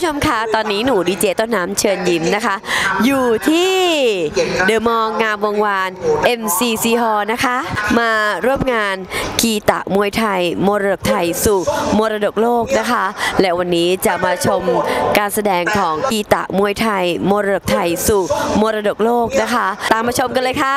ชมคะตอนนี้หนูดีเจต้นน้ำเชิญยิ้มนะคะอยู่ที่เดอะมอลล์งามวงวาน MCC Hall นะคะมาร่วมงานกีตะมวยไทยมรดกไทยสู่มรดกโลกนะคะและวันนี้จะมาชมการแสดงของกีตะมวยไทยมรดกไทยสู่มรดกโลกนะคะตามมาชมกันเลยค่ะ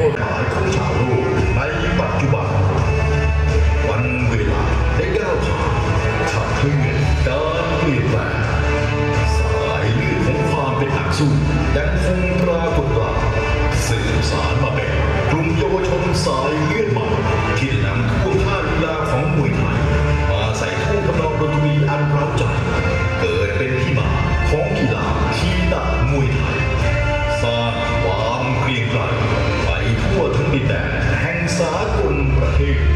ในปัจจุบันวันเวลาได้ก้าวผ่านขับเคลื่อนการเปลี่ยนแปลงสายเลือดของความเป็นนักสู้ยังคงปรากฏกลางสืบสานมาเป็นกลุ่มเยาวชนสายเลือดใหม่ที่นำท่วงท่าลีลาของมวยไทยมาใส่ท่วงทำนองดนตรีอันเร้าใจเกิดเป็นที่มาของกีฬากีตะมวยไทยสร้างความเกรียงไกรไปทั่วทั้งดินแดนแห่งสากลประเทศ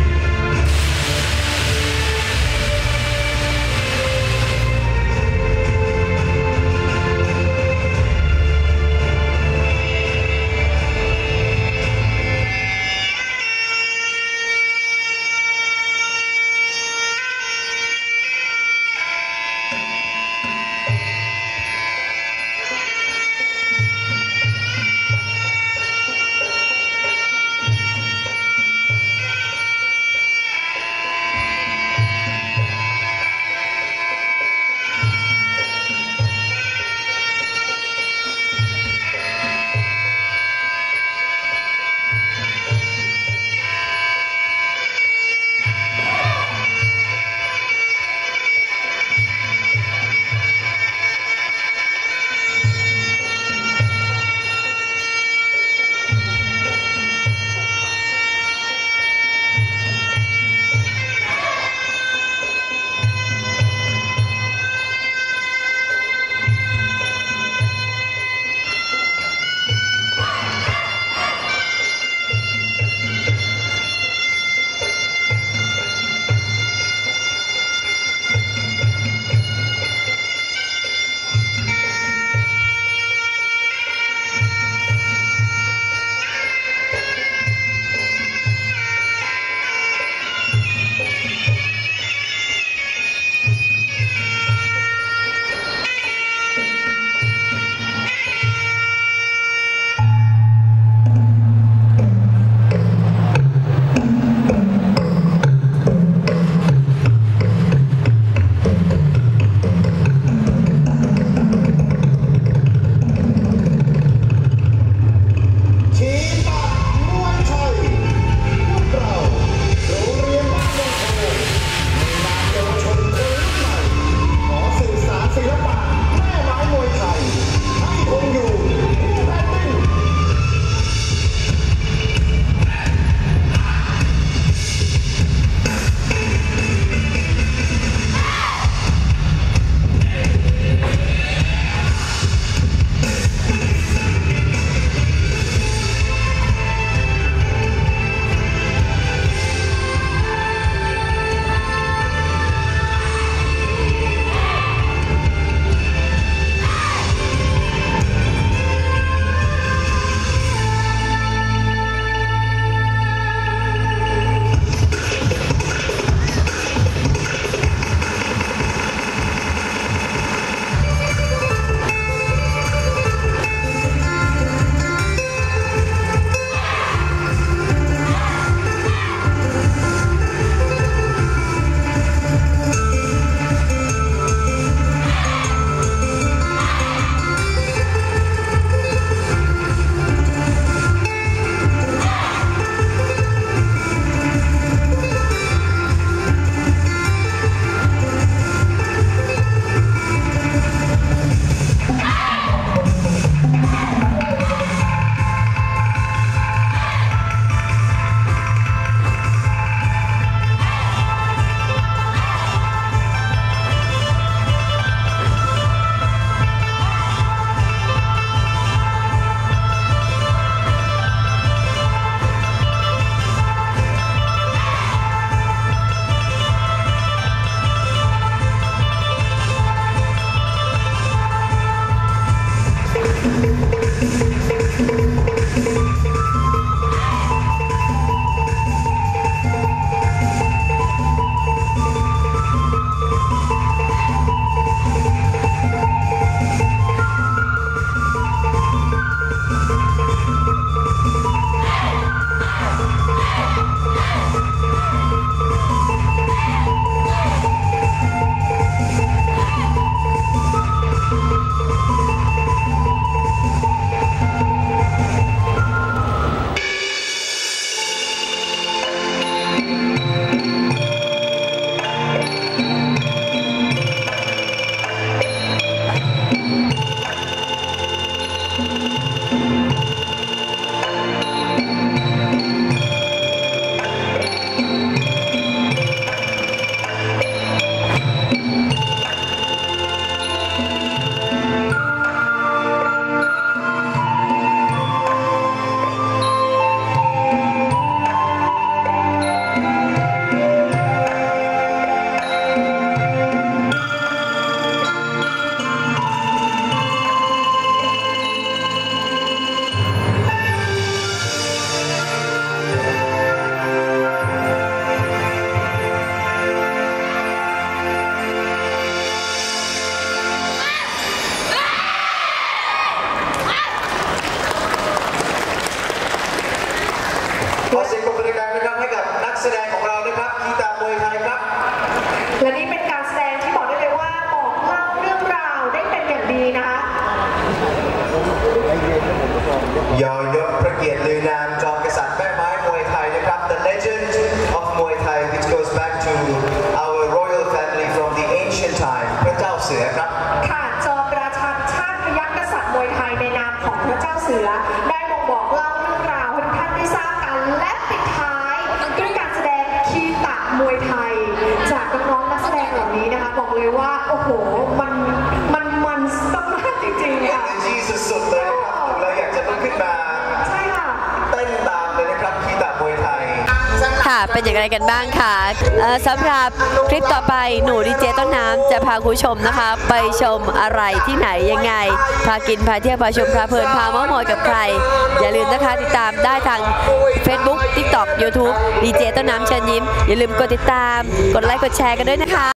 ระเจ้าเสือครับค่ะจอมราชันชาติพยัคฆ์กษัตริย์มวยไทยในนามของพระเจ้าเสือได้บอกเล่าเรื่องราวให้ท่านได้ทราบกันและปิดท้ายด้วยการแสดงคีตะมวยไทยจากน้องๆนักแสดงเหล่านี้นะคะบอกเลยว่าโอ้โหมันมากจริงๆค่ะจีสุดๆเลยครับดูแล้วอยากจะลุกขึ้นมาใช่ค่ะเต้นตามเลยนะครับคีตะมวยไทยค่ะเป็นอย่างไรกันบ้างคะสำหรับคลิปต่อไปหนูดีเจต้นน้ำจะพาคุณผู้ชมนะคะไปชมอะไรที่ไหนยังไงพากินพาเที่ยวพาชมพาเพลินพาเม้าท์มอยกับใครอย่าลืมนะคะติดตามได้ทาง Facebook TikTok YouTube ดีเจต้นน้ำเชิญยิ้มอย่าลืมกดติดตามกดไลค์กดแชร์กันด้วยนะคะ